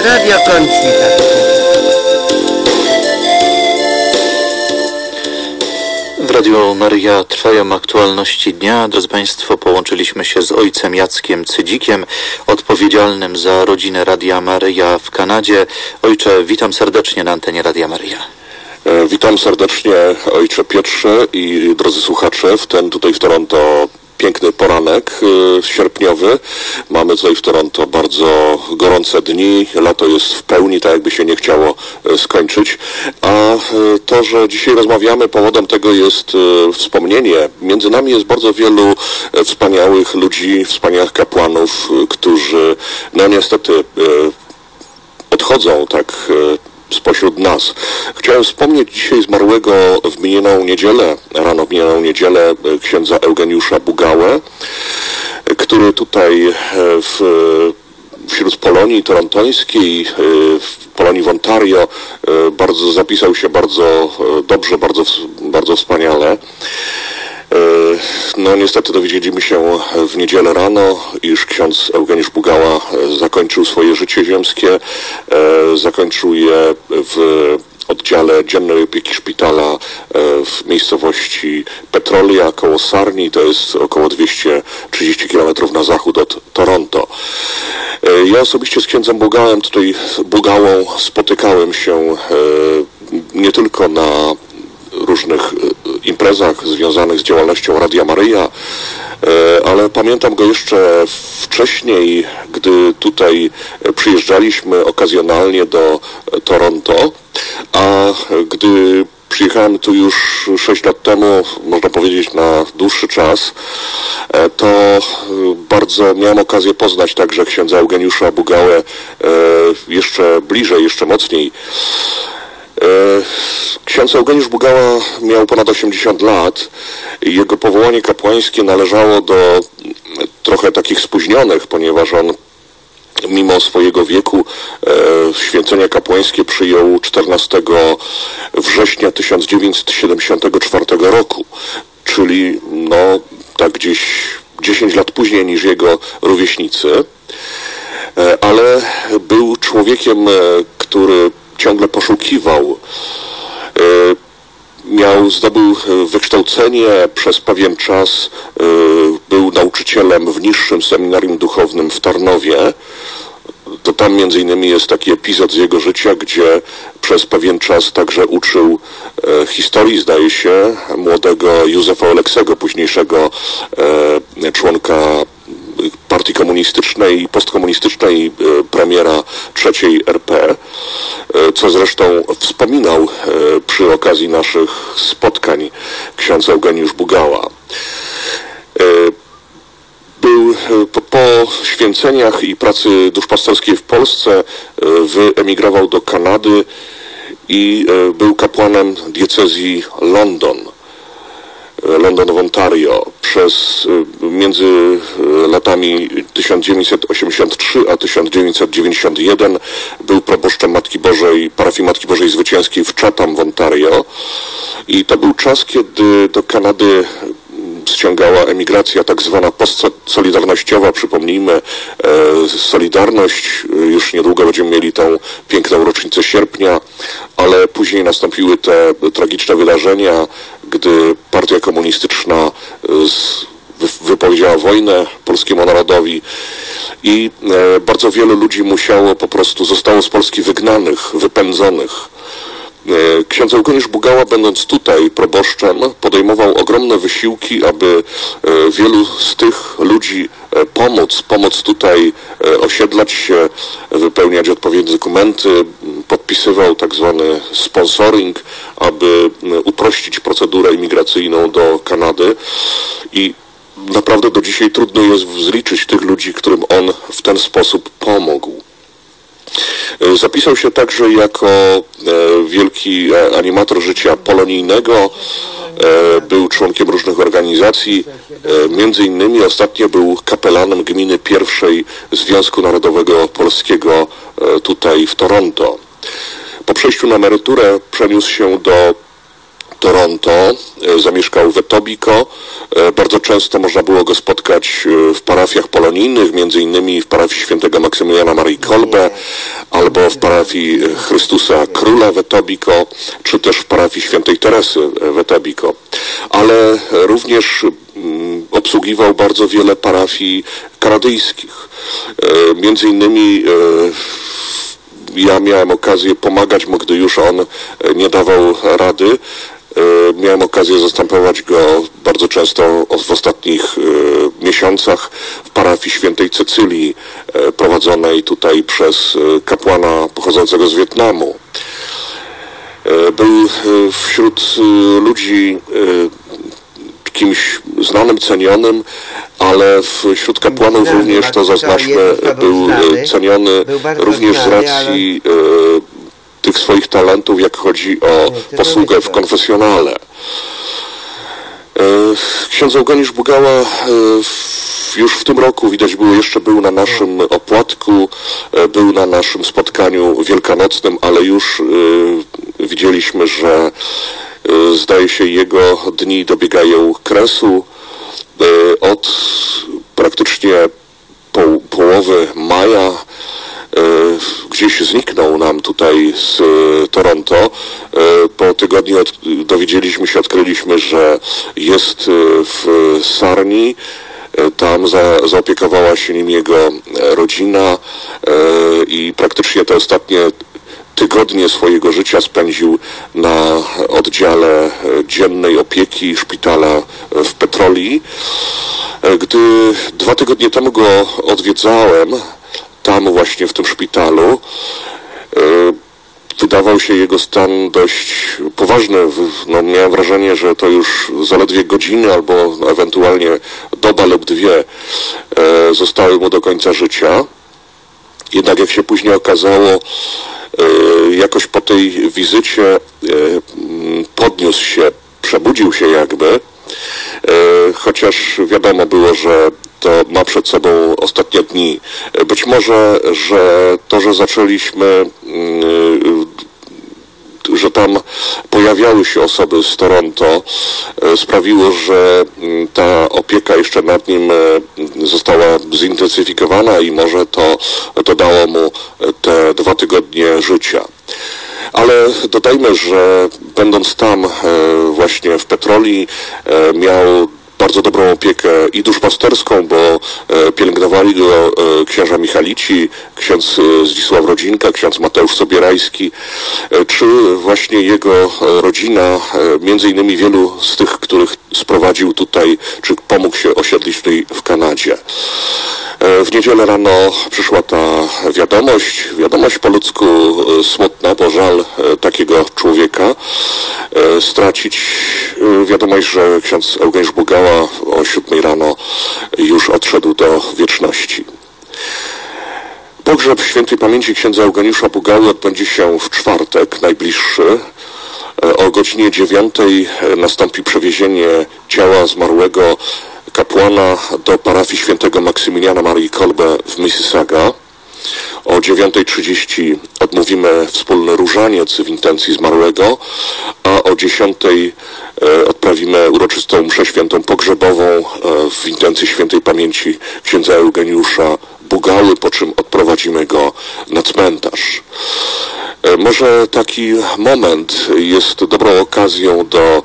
Radio Konflikt. W Radiu Maryja trwają aktualności dnia. Drodzy Państwo, połączyliśmy się z ojcem Jackiem Cydzikiem, odpowiedzialnym za rodzinę Radia Maryja w Kanadzie. Ojcze, witam serdecznie na antenie Radia Maryja. Witam serdecznie, ojcze Piotrze i drodzy słuchacze, w ten tutaj w Toronto piękny poranek sierpniowy. Mamy tutaj w Toronto bardzo gorące dni, lato jest w pełni, tak jakby się nie chciało skończyć. A to, że dzisiaj rozmawiamy, powodem tego jest wspomnienie. Między nami jest bardzo wielu wspaniałych ludzi, wspaniałych kapłanów, którzy no niestety odchodzą tak spośród nas. Chciałem wspomnieć dzisiaj zmarłego w minioną niedzielę księdza Eugeniusza Bugałę, który tutaj wśród Polonii torontońskiej, w Polonii w Ontario zapisał się bardzo dobrze, bardzo wspaniale. No niestety dowiedzieliśmy się w niedzielę rano, iż ksiądz Eugeniusz Bugała zakończył swoje życie ziemskie, zakończył je w oddziale dziennej opieki szpitala w miejscowości Petrolia koło Sarni, to jest około 230 km na zachód od Toronto. Ja osobiście z księdzem Bugałą spotykałem się nie tylko na różnych imprezach związanych z działalnością Radia Maryja, ale pamiętam go jeszcze wcześniej, gdy tutaj przyjeżdżaliśmy okazjonalnie do Toronto, a gdy przyjechałem tu już 6 lat temu, można powiedzieć na dłuższy czas, to bardzo miałem okazję poznać także księdza Eugeniusza Bugałę jeszcze bliżej, jeszcze mocniej. Ksiądz Eugeniusz Bugała miał ponad 80 lat i jego powołanie kapłańskie należało do trochę takich spóźnionych, ponieważ on mimo swojego wieku święcenia kapłańskie przyjął 14 września 1974 roku, czyli no tak gdzieś 10 lat później niż jego rówieśnicy, ale był człowiekiem, który ciągle poszukiwał. Zdobył wykształcenie, przez pewien czas był nauczycielem w niższym seminarium duchownym w Tarnowie. To tam między innymi jest taki epizod z jego życia, gdzie przez pewien czas także uczył historii, zdaje się, młodego Józefa Oleksego, późniejszego członka partii komunistycznej i postkomunistycznej, premiera III RP, co zresztą wspominał przy okazji naszych spotkań ksiądz Eugeniusz Bugała. Był po święceniach i pracy duszpasterskiej w Polsce, wyemigrował do Kanady i był kapłanem diecezji London w Ontario. Między latami 1983 a 1991 był proboszczem parafii Matki Bożej Zwycięskiej w Chatham w Ontario i to był czas, kiedy do Kanady ściągała emigracja tak zwana postsolidarnościowa. Przypomnijmy, Solidarność, już niedługo będziemy mieli tą piękną rocznicę sierpnia, ale później nastąpiły te tragiczne wydarzenia, gdy partia komunistyczna wypowiedziała wojnę polskiemu narodowi i bardzo wielu ludzi zostało z Polski wygnanych, wypędzonych. Ksiądz Eugeniusz Bugała, będąc tutaj proboszczem, podejmował ogromne wysiłki, aby wielu z tych ludzi pomóc tutaj osiedlać się, wypełniać odpowiednie dokumenty, podpisywał tak zwany sponsoring, aby uprościć procedurę imigracyjną do Kanady i naprawdę do dzisiaj trudno jest zliczyć tych ludzi, którym on w ten sposób pomógł. Zapisał się także jako wielki animator życia polonijnego, był członkiem różnych organizacji, między innymi ostatnio był kapelanem gminy pierwszej Związku Narodowego Polskiego tutaj w Toronto. Po przejściu na emeryturę przeniósł się do Toronto, zamieszkał w Etobicoke. Bardzo często można było go spotkać w parafiach polonijnych, między innymi w parafii świętego Maksymiliana Maryi Kolbe, albo w parafii Chrystusa Króla w Etobicoke, czy też w parafii Świętej Teresy w Etobicoke. Ale również obsługiwał bardzo wiele parafii kanadyjskich. Między innymi ja miałem okazję pomagać mu, gdy już on nie dawał rady. Miałem okazję zastępować go bardzo często w ostatnich miesiącach w parafii Świętej Cecylii, prowadzonej tutaj przez kapłana pochodzącego z Wietnamu. Był wśród ludzi kimś znanym, cenionym, ale wśród kapłanów również, to zaznaczmy, był ceniony również z racji tych swoich talentów, jak chodzi o posługę w konfesjonale. Ksiądz Eugeniusz Bugała już w tym roku, widać było, jeszcze był na naszym opłatku, był na naszym spotkaniu wielkanocnym, ale już widzieliśmy, że zdaje się jego dni dobiegają kresu. Od praktycznie połowy maja gdzieś zniknął nam tutaj z Toronto. Po tygodniu dowiedzieliśmy się, odkryliśmy, że jest w Sarni. Tam zaopiekowała się nim jego rodzina i praktycznie te ostatnie tygodnie swojego życia spędził na oddziale dziennej opieki szpitala w Petrolii. Gdy 2 tygodnie temu go odwiedzałem, tam właśnie w tym szpitalu, wydawał się jego stan dość poważny. No, miałem wrażenie, że to już zaledwie godziny albo ewentualnie doba lub 2 zostały mu do końca życia. Jednak jak się później okazało, jakoś po tej wizycie podniósł się, przebudził się jakby, chociaż wiadomo było, że to ma przed sobą ostatnie dni. Być może, że to, że zaczęliśmy, że tam pojawiały się osoby z Toronto, sprawiło, że ta opieka jeszcze nad nim została zintensyfikowana i może to dodało mu te 2 tygodnie życia. Ale dodajmy, że będąc tam właśnie w Petrolii miał bardzo dobrą opiekę i duszpasterską, bo pielęgnowali go księża Michalici, ksiądz Zdzisław Rodzinka, ksiądz Mateusz Sobierajski, czy właśnie jego rodzina, między innymi wielu z tych, których sprowadził tutaj, czy pomógł się osiedlić tutaj w Kanadzie. W niedzielę rano przyszła ta wiadomość po ludzku smutna, bo żal takiego człowieka stracić. Wiadomość, że ksiądz Eugeniusz Bugała o 7 rano już odszedł do wieczności. Pogrzeb świętej pamięci księdza Eugeniusza Bugały odbędzie się w czwartek, najbliższy. O godzinie 9 nastąpi przewiezienie ciała zmarłego kapłana do parafii świętego Maksymiliana Marii Kolbe w Mississauga. O 9:30 odmówimy wspólny różaniec w intencji zmarłego, a o 10 odprawimy uroczystą mszę świętą pogrzebową w intencji świętej pamięci księdza Eugeniusza Bugały, po czym odprowadzimy go na cmentarz. Może taki moment jest dobrą okazją do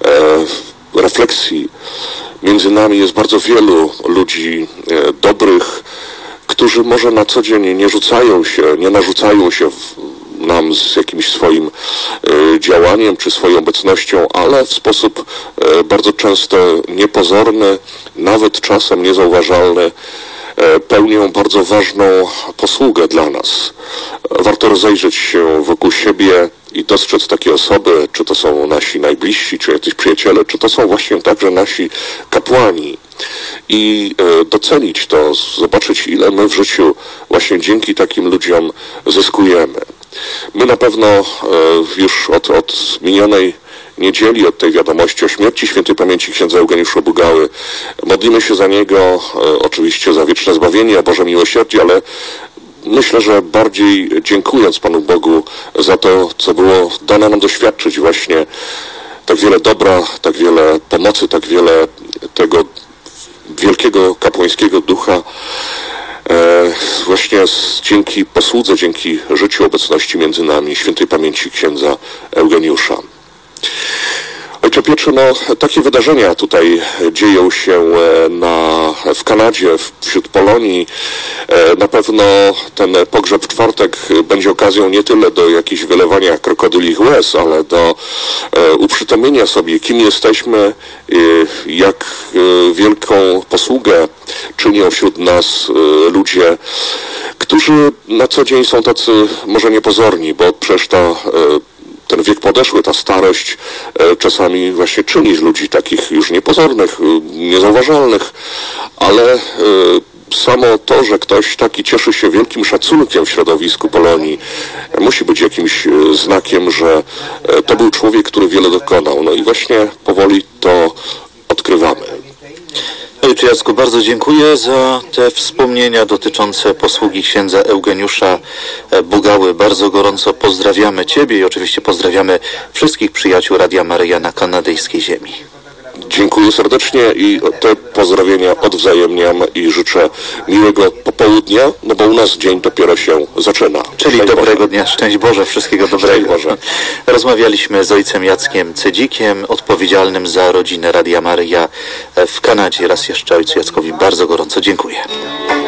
refleksji. Między nami jest bardzo wielu ludzi dobrych, którzy może na co dzień nie narzucają się nam z jakimś swoim działaniem czy swoją obecnością, ale w sposób bardzo często niepozorny, nawet czasem niezauważalny, pełnią bardzo ważną posługę dla nas. Warto rozejrzeć się wokół siebie i dostrzec takie osoby, czy to są nasi najbliżsi, czy jacyś przyjaciele, czy to są właśnie także nasi kapłani. I docenić to, zobaczyć, ile my w życiu właśnie dzięki takim ludziom zyskujemy. My na pewno już od minionej niedzieli, od tej wiadomości o śmierci świętej pamięci księdza Eugeniusza Bugały, modlimy się za niego, oczywiście za wieczne zbawienie, o Boże miłosierdzie, ale myślę, że bardziej dziękując Panu Bogu za to, co było dane nam doświadczyć właśnie tak wiele dobra, tak wiele pomocy, tak wiele tego wielkiego kapłańskiego ducha, właśnie dzięki posłudze, dzięki życiu, obecności między nami świętej pamięci księdza Eugeniusza. Ojcze Piotrze, takie wydarzenia tutaj dzieją się w Kanadzie, wśród Polonii. Na pewno ten pogrzeb w czwartek będzie okazją nie tyle do jakichś wylewania krokodylich łez, ale do uprzytomnienia sobie, kim jesteśmy, jak wielką posługę czynią wśród nas ludzie, którzy na co dzień są tacy może niepozorni, bo przecież ten wiek podeszły, ta starość czasami właśnie czyni z ludzi takich już niepozornych, niezauważalnych, ale samo to, że ktoś taki cieszy się wielkim szacunkiem w środowisku Polonii, musi być jakimś znakiem, że to był człowiek, który wiele dokonał. No i właśnie powoli to odkrywamy. Ojcze Jacku, bardzo dziękuję za te wspomnienia dotyczące posługi księdza Eugeniusza Bugały. Bardzo gorąco pozdrawiamy Ciebie i oczywiście pozdrawiamy wszystkich przyjaciół Radia Maryja na kanadyjskiej ziemi. Dziękuję serdecznie i te pozdrowienia odwzajemniam i życzę miłego popołudnia, bo u nas dzień dopiero się zaczyna. Czyli Szczęść dobrego Boże. dnia, szczęść Boże, wszystkiego dobrego. Szczęść Boże. Rozmawialiśmy z ojcem Jackiem Cedzikiem, odpowiedzialnym za rodzinę Radia Maryja w Kanadzie. Raz jeszcze ojcu Jackowi bardzo gorąco dziękuję.